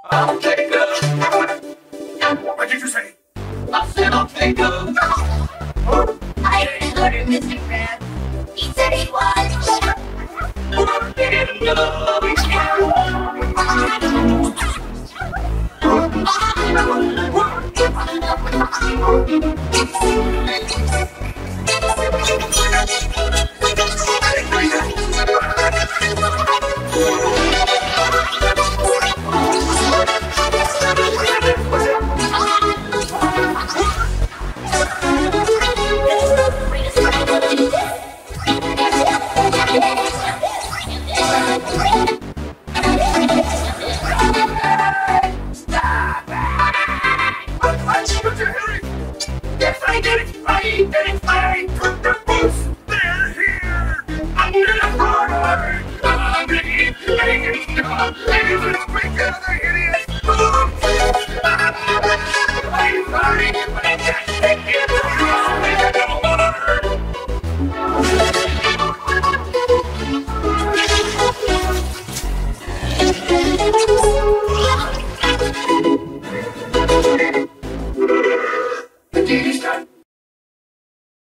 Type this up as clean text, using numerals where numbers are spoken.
I'll take a. What did you say? I said I'll take a. I heard an order, Mr. Crab. He said he was. In love.